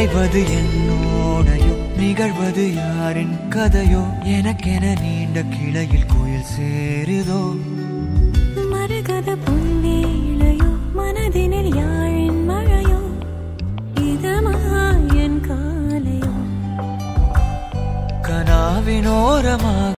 நினைவது என்னோடையோ நிகழ்வது யாரின் கதையோ எனக்கென நீண்ட கிளையில் கோயில் சேருதோ மரகத பொன்வேளையோ மனதினில் யாழின் மழையோ இதமாயன் காலையோ கனாவினோரமாக